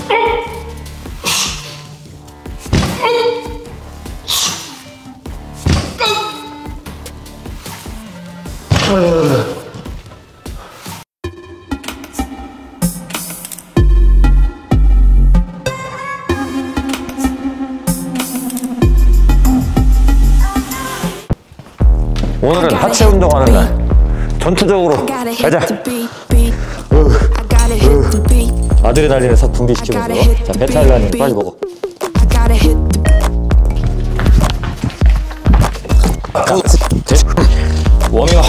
오늘은 하체 운동하는 날. 전투적으로 가자. 아드레날린을 싹 분비시키면서. 자, 배탈라닌 빨리 먹어. 워밍업.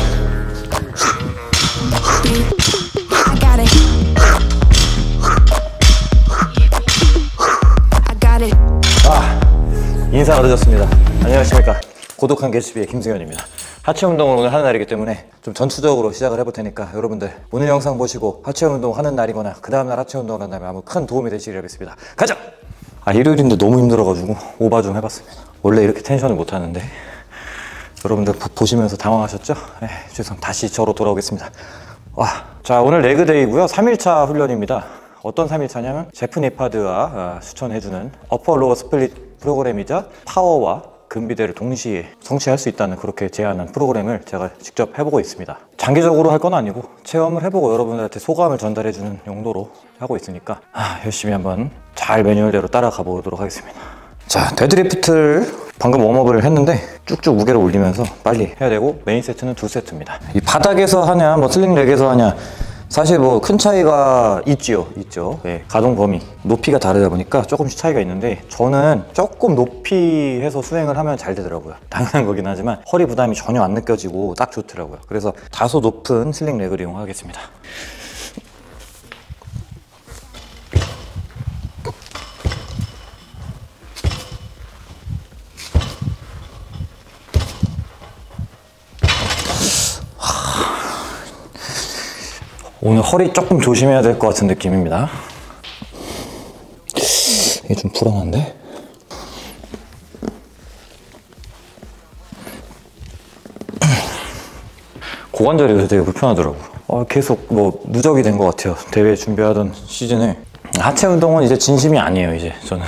인사가 늦었습니다. 안녕하십니까. 고독한 게시비의 김승현입니다. 하체 운동을 오늘 하는 날이기 때문에 좀 전투적으로 시작을 해볼 테니까 여러분들 오늘 영상 보시고 하체 운동 하는 날이거나 그 다음날 하체 운동을 한다면 아무 큰 도움이 되시길 바라겠습니다. 가자! 일요일인데 너무 힘들어가지고 오바 좀 해봤습니다. 원래 이렇게 텐션을 못 하는데 여러분들 보시면서 당황하셨죠? 죄송, 다시 저로 돌아오겠습니다. 자, 오늘 레그데이고요. 3일차 훈련입니다. 어떤 3일차냐면 제프 니파드가 추천해주는 어퍼 로어 스플릿 프로그램이자 파워와 근비대를 동시에 성취할 수 있다는 그렇게 제안한 프로그램을 제가 직접 해보고 있습니다. 장기적으로 할 건 아니고 체험을 해보고 여러분들한테 소감을 전달해주는 용도로 하고 있으니까 열심히 한번 잘 매뉴얼대로 따라가 보도록 하겠습니다. 자, 데드리프트를 방금 웜업을 했는데 쭉쭉 무게를 올리면서 빨리 해야 되고 메인 세트는 2세트입니다. 이 바닥에서 하냐 뭐 슬링렉에서 하냐 사실 뭐 큰 차이가 있죠. 예, 가동 범위, 높이가 다르다 보니까 조금씩 차이가 있는데 저는 조금 높이 해서 수행을 하면 잘 되더라고요. 당연한 거긴 하지만 허리 부담이 전혀 안 느껴지고 딱 좋더라고요. 그래서 다소 높은 슬링 렉을 이용하겠습니다. 오늘 허리 조금 조심해야 될 것 같은 느낌입니다. 이게 좀 불안한데? 고관절이 요새 되게 불편하더라고요. 계속 뭐 누적이 된 것 같아요. 대회 준비하던 시즌에. 하체 운동은 이제 진심이 아니에요, 이제 저는.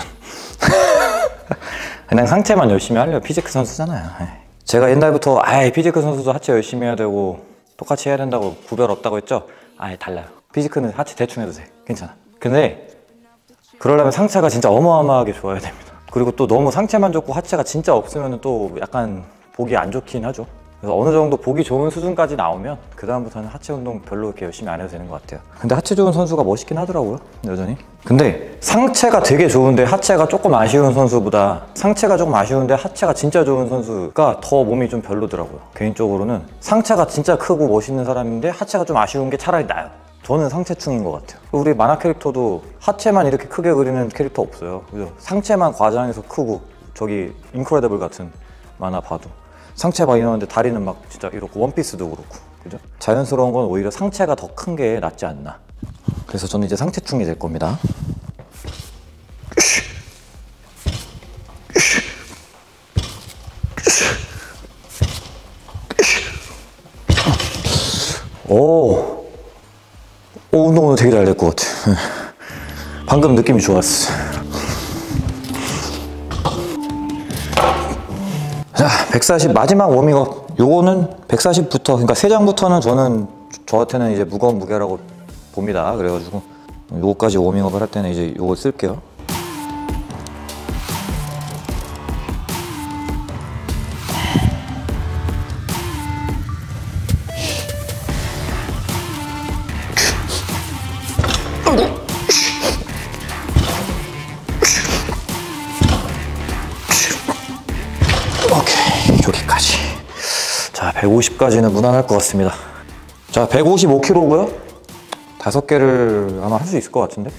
그냥 상체만 열심히 하려고. 피지크 선수잖아요. 제가 옛날부터 피지크 선수도 하체 열심히 해야 되고 똑같이 해야 된다고 구별 없다고 했죠? 달라요. 피지크는 하체 대충 해도 돼. 괜찮아. 근데 그러려면 상체가 진짜 어마어마하게 좋아야 됩니다. 그리고 또 너무 상체만 좋고 하체가 진짜 없으면 또 약간 보기 안 좋긴 하죠. 그래서 어느 정도 보기 좋은 수준까지 나오면 그 다음부터는 하체 운동 별로 이렇게 열심히 안 해도 되는 것 같아요. 근데 하체 좋은 선수가 멋있긴 하더라고요, 여전히. 근데 상체가 되게 좋은데 하체가 조금 아쉬운 선수보다 상체가 조금 아쉬운데 하체가 진짜 좋은 선수가 더 몸이 좀 별로더라고요. 개인적으로는 상체가 진짜 크고 멋있는 사람인데 하체가 좀 아쉬운 게 차라리 나아요. 저는 상체충인 것 같아요. 우리 만화 캐릭터도 하체만 이렇게 크게 그리는 캐릭터 없어요. 그죠? 상체만 과장해서 크고, 저기 인크레더블 같은 만화 봐도 상체 막 이러는데 다리는 막 진짜 이렇고, 원피스도 그렇고, 그죠? 자연스러운 건 오히려 상체가 더 큰 게 낫지 않나. 그래서 저는 이제 상체충이 될 겁니다. 운동 오늘 되게 잘 될 것 같아. 방금 느낌이 좋았어. 자, 140 마지막 워밍업. 요거는 140부터, 그러니까 3장부터는 저한테는 이제 무거운 무게라고 봅니다. 그래가지고 요거까지 워밍업을 할 때는 이제 요거 쓸게요. 오케이, 여기까지. 자, 150까지는 무난할 것 같습니다. 자, 155kg고요. 5개를 아마 할 수 있을 것 같은데.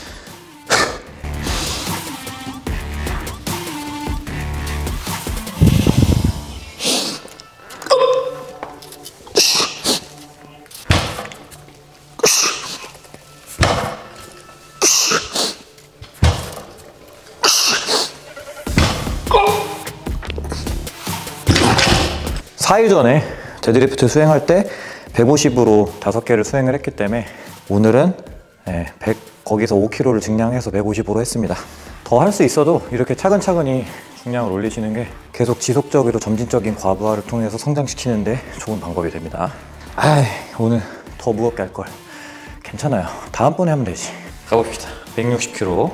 (4일) 전에 데드리프트 수행할 때 150으로 5개를 수행을 했기 때문에 오늘은 거기서 5kg를 증량해서 155로 했습니다. 더 할 수 있어도 이렇게 차근차근히 중량을 올리시는 게 계속 지속적으로 점진적인 과부하를 통해서 성장시키는데 좋은 방법이 됩니다. 오늘 더 무겁게 할 걸. 괜찮아요. 다음번에 하면 되지. 가봅시다. 160kg.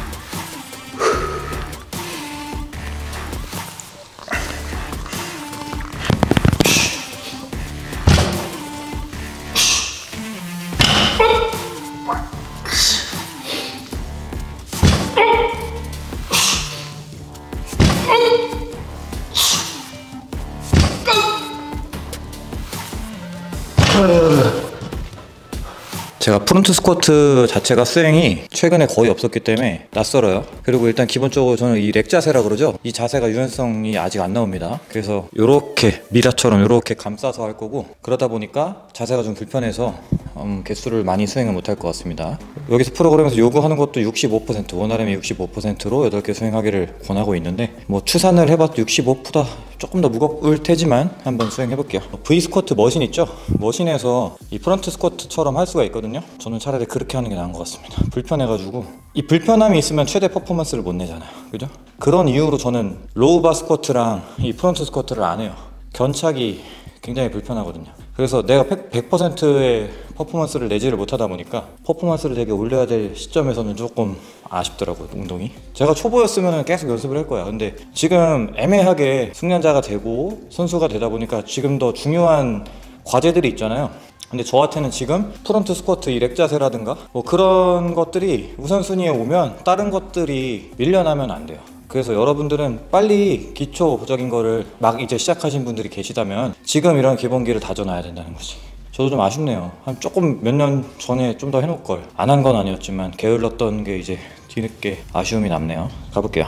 제가 프론트 스쿼트 자체가 스윙이 최근에 거의 없었기 때문에 낯설어요. 그리고 일단 기본적으로 저는 이 렉 자세라 그러죠. 이 자세가 유연성이 아직 안 나옵니다. 그래서 이렇게 미라처럼 이렇게 감싸서 할 거고, 그러다 보니까 자세가 좀 불편해서 개수를 많이 스윙을 못 할 것 같습니다. 여기서 프로그램에서 요구하는 것도 65%, 원RM이 65%로 8개 스윙하기를 권하고 있는데, 뭐 추산을 해봐도 65보다 조금 더 무거울 테지만 한번 수행해 볼게요. V 스쿼트 머신 있죠? 머신에서 이 프론트 스쿼트처럼 할 수가 있거든요. 저는 차라리 그렇게 하는 게 나은 것 같습니다. 불편해가지고, 이 불편함이 있으면 최대 퍼포먼스를 못 내잖아요. 그죠? 그런 이유로 저는 로우 바 스쿼트랑 이 프론트 스쿼트를 안 해요. 견착이 굉장히 불편하거든요. 그래서 내가 100%의 퍼포먼스를 내지를 못하다 보니까 퍼포먼스를 되게 올려야 될 시점에서는 조금 아쉽더라고요, 운동이. 제가 초보였으면 계속 연습을 할 거야. 근데 지금 애매하게 숙련자가 되고 선수가 되다 보니까 지금 더 중요한 과제들이 있잖아요. 근데 저한테는 지금 프론트 스쿼트 이 렉 자세라든가 뭐 그런 것들이 우선순위에 오면 다른 것들이 밀려나면 안 돼요. 그래서 여러분들은 빨리 기초적인 거를 막 이제 시작하신 분들이 계시다면 지금 이런 기본기를 다져놔야 된다는 거지. 저도 좀 아쉽네요. 한 조금 몇 년 전에 좀 더 해놓을 걸. 안 한 건 아니었지만 게을렀던 게 이제 뒤늦게 아쉬움이 남네요. 가볼게요.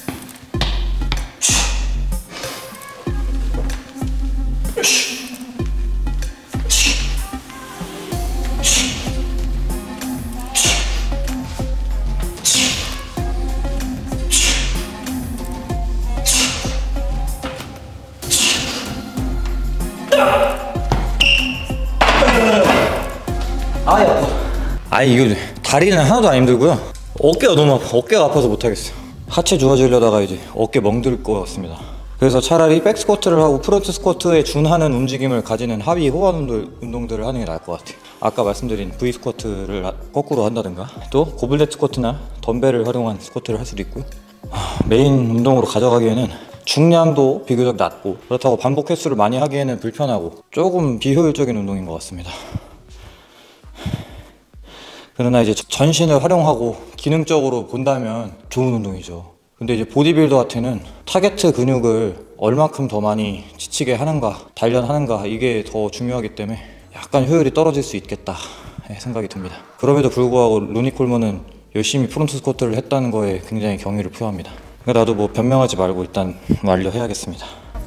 이거 다리는 하나도 안 힘들고요. 어깨가 너무 아파. 어깨가 아파서 못하겠어요. 하체 좋아지려다가 이제 어깨 멍들 것 같습니다. 그래서 차라리 백 스쿼트를 하고 프론트 스쿼트에 준하는 움직임을 가지는 하위 호환 운동들을 하는 게 나을 것 같아요. 아까 말씀드린 V 스쿼트를 거꾸로 한다든가, 또 고블렛 스쿼트나 덤벨을 활용한 스쿼트를 할 수도 있고요. 메인 운동으로 가져가기에는 중량도 비교적 낮고, 그렇다고 반복 횟수를 많이 하기에는 불편하고 조금 비효율적인 운동인 것 같습니다. 그러나 이제 전신을 활용하고 기능적으로 본다면 좋은 운동이죠. 근데 이제 보디빌더한테는 타겟 근육을 얼만큼 더 많이 지치게 하는가, 단련하는가, 이게 더 중요하기 때문에 약간 효율이 떨어질 수 있겠다 생각이 듭니다. 그럼에도 불구하고 로니 콜먼은 열심히 프론트 스쿼트를 했다는 거에 굉장히 경의를 표합니다. 그러니까 나도 뭐 변명하지 말고 일단 완료해야겠습니다.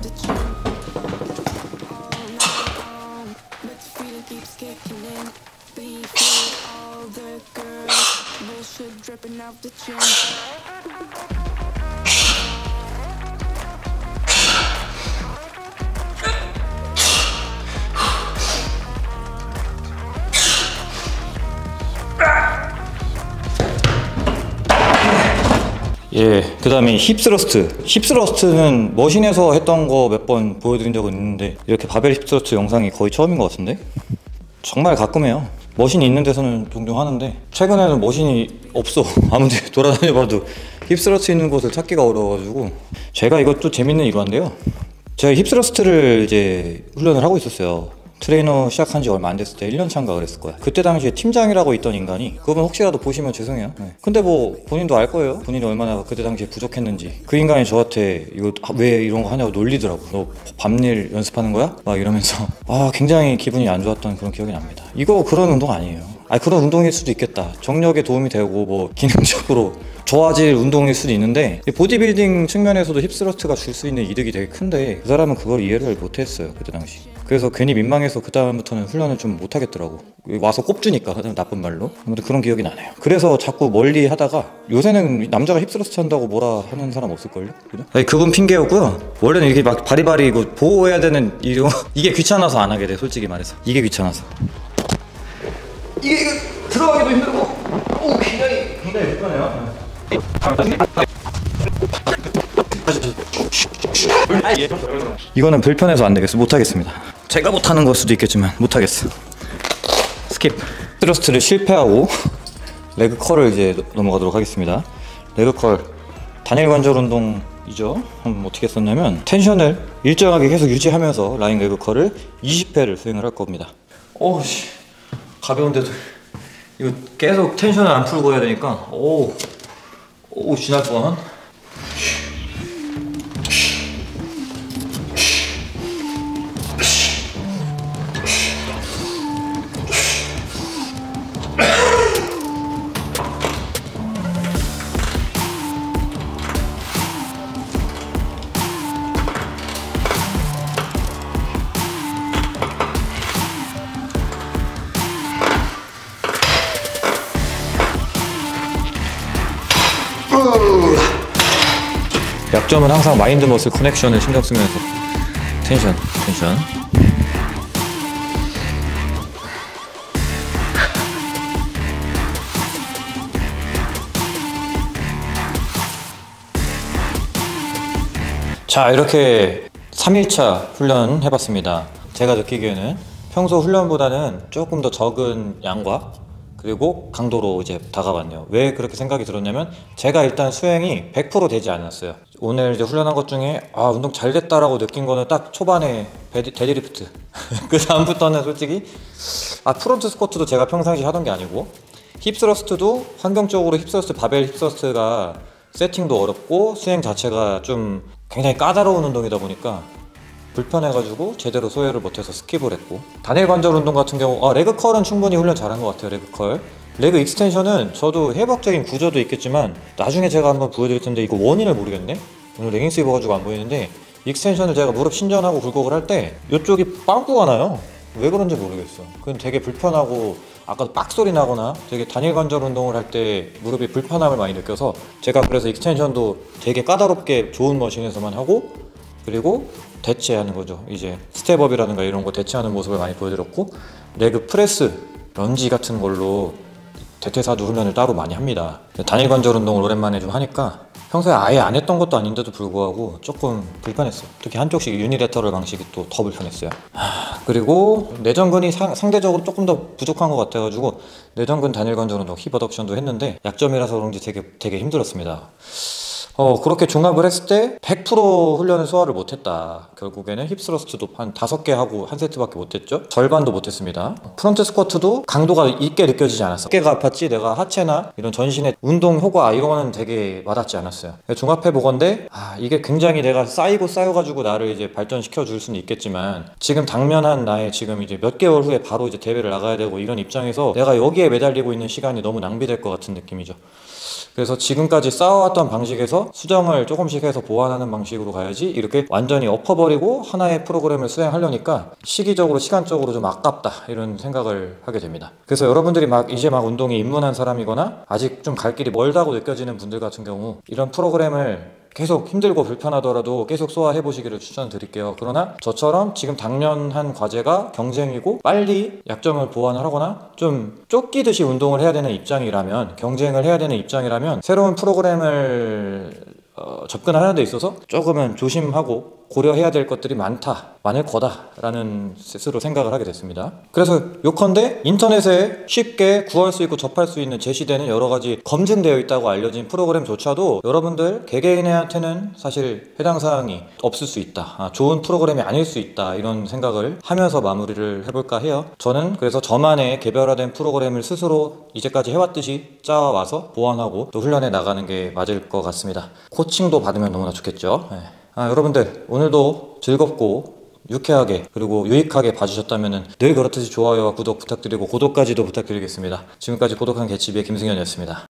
그 다음에 힙스러스트. 힙스러스트는 머신에서 했던 거 몇 번 보여드린 적은 있는데, 이렇게 바벨 힙스러스트 영상이 거의 처음인 것 같은데? 정말 가끔 해요. 머신이 있는 데서는 종종 하는데, 최근에는 머신이 없어. 아무데 돌아다녀봐도 힙스러스트 있는 곳을 찾기가 어려워가지고. 제가 이것도 재밌는 일화인데요, 제가 힙스러스트를 이제 훈련을 하고 있었어요. 트레이너 시작한 지 얼마 안 됐을 때 1년 차인가 그랬을 거야. 그때 당시에 팀장이라고 있던 인간이, 그분 혹시라도 보시면 죄송해요. 근데 뭐 본인도 알 거예요. 본인이 얼마나 그때 당시에 부족했는지. 그 인간이 저한테 이거 왜 이런 거 하냐고 놀리더라고. 너 밤일 연습하는 거야? 막 이러면서 굉장히 기분이 안 좋았던 그런 기억이 납니다. 이거 그런 운동 아니에요. 그런 운동일 수도 있겠다. 정력에 도움이 되고 뭐 기능적으로 좋아질 운동일 수도 있는데, 보디빌딩 측면에서도 힙스러스트가 줄 수 있는 이득이 되게 큰데 그 사람은 그걸 이해를 못했어요, 그때 당시. 그래서 괜히 민망해서 그 다음부터는 훈련을 좀 못하겠더라고. 와서 꼽주니까, 나쁜 말로. 근데 그런 기억이 나네요. 그래서 자꾸 멀리 하다가, 요새는 남자가 힙스러스트 한다고 뭐라 하는 사람 없을걸요? 그죠? 그분 핑계였고요. 원래는 이게 막 바리바리 이거 보호해야 되는 이게 귀찮아서 안 하게 돼, 솔직히 말해서. 이게 귀찮아서. 이게 들어가기도 힘들고, 오, 굉장히 불편해요. 이거는 불편해서 안 되겠어. 못하겠습니다. 제가 못하는 걸 수도 있겠지만 못하겠어. 스킵. 스러스트를 실패하고 레그 컬을 이제 넘어가도록 하겠습니다. 레그 컬 단일 관절 운동이죠. 어떻게 썼냐면 텐션을 일정하게 계속 유지하면서 라인 레그 컬을 20회를 수행을 할 겁니다. 오씨, 가벼운데도 이거 계속 텐션을 안 풀고 해야 되니까 오 지날 뻔. 약점은 항상 마인드 머슬 커넥션을 신경 쓰면서 텐션. 자, 이렇게 3일차 훈련 해봤습니다. 제가 느끼기에는 평소 훈련보다는 조금 더 적은 양과 그리고 강도로 이제 다가왔네요. 왜 그렇게 생각이 들었냐면 제가 일단 수행이 100% 되지 않았어요. 오늘 이제 훈련한 것 중에 운동 잘 됐다라고 느낀 거는 딱 초반에 데드리프트. 그 다음부터는 솔직히 프론트 스쿼트도 제가 평상시 하던 게 아니고 힙스러스트도 환경적으로 힙스러스트, 바벨 힙스러스트가 세팅도 어렵고 수행 자체가 좀 굉장히 까다로운 운동이다 보니까 불편해가지고 제대로 소화를 못해서 스킵을 했고, 단일 관절 운동 같은 경우 레그 컬은 충분히 훈련 잘한 것 같아요. 레그 컬. 레그 익스텐션은 저도 해부학적인 구조도 있겠지만 나중에 제가 한번 보여드릴 텐데 이거 원인을 모르겠네. 오늘 레깅스 입어가지고 안 보이는데 익스텐션을 제가 무릎 신전하고 굴곡을 할 때 이쪽이 빵꾸가 나요. 왜 그런지 모르겠어. 그건 되게 불편하고 아까도 빡 소리 나거나 되게 단일 관절 운동을 할 때 무릎이 불편함을 많이 느껴서 제가 그래서 익스텐션도 되게 까다롭게 좋은 머신에서만 하고, 그리고 대체하는 거죠. 이제 스텝업이라든가 이런 거 대체하는 모습을 많이 보여드렸고, 레그 프레스, 런지 같은 걸로 대퇴사두 훈련을 따로 많이 합니다. 단일 관절 운동을 오랜만에 좀 하니까 평소에 아예 안 했던 것도 아닌데도 불구하고 조금 불편했어요. 특히 한쪽씩 유니레터럴 방식이 또 더 불편했어요. 그리고 내전근이 상대적으로 조금 더 부족한 것 같아가지고 내전근 단일 관절 운동 힙 어덕션도 했는데 약점이라서 그런지 되게 힘들었습니다. 그렇게 종합을 했을 때 100% 훈련을 소화를 못했다. 결국에는 힙스러스트도 한 5개 하고 한 세트밖에 못했죠. 절반도 못했습니다. 프론트 스쿼트도 강도가 있게 느껴지지 않았어. 어깨가 아팠지 내가 하체나 이런 전신의 운동 효과 이런 거는 되게 와닿지 않았어요. 종합해 보건데 이게 굉장히 내가 쌓여가지고 나를 이제 발전시켜 줄 수는 있겠지만 지금 당면한 나의 지금 이제 몇 개월 후에 바로 이제 대회를 나가야 되고 이런 입장에서 내가 여기에 매달리고 있는 시간이 너무 낭비될 것 같은 느낌이죠. 그래서 지금까지 쌓아왔던 방식에서 수정을 조금씩 해서 보완하는 방식으로 가야지 이렇게 완전히 엎어버리고 하나의 프로그램을 수행하려니까 시기적으로 시간적으로 좀 아깝다 이런 생각을 하게 됩니다. 그래서 여러분들이 이제 막 운동에 입문한 사람이거나 아직 좀 갈 길이 멀다고 느껴지는 분들 같은 경우 이런 프로그램을 계속 힘들고 불편하더라도 계속 소화해 보시기를 추천드릴게요. 그러나 저처럼 지금 당면한 과제가 경쟁이고 빨리 약점을 보완하거나 좀 쫓기듯이 운동을 해야 되는 입장이라면, 경쟁을 해야 되는 입장이라면 새로운 프로그램을 접근하는 데 있어서 조금은 조심하고 고려해야 될 것들이 많을 거다라는 스스로 생각을 하게 됐습니다. 그래서 요컨대 인터넷에 쉽게 구할 수 있고 접할 수 있는 제시되는 여러 가지 검증되어 있다고 알려진 프로그램조차도 여러분들 개개인한테는 사실 해당 사항이 없을 수 있다, 좋은 프로그램이 아닐 수 있다, 이런 생각을 하면서 마무리를 해볼까 해요. 저는 그래서 저만의 개별화된 프로그램을 스스로 이제까지 해왔듯이 짜와서 보완하고 또 훈련해 나가는 게 맞을 것 같습니다. 코칭도 받으면 너무나 좋겠죠. 여러분들 오늘도 즐겁고 유쾌하게 그리고 유익하게 봐주셨다면 늘 그렇듯이 좋아요와 구독 부탁드리고 고독까지도 부탁드리겠습니다. 지금까지 고독한 개츠비의 김승현이었습니다.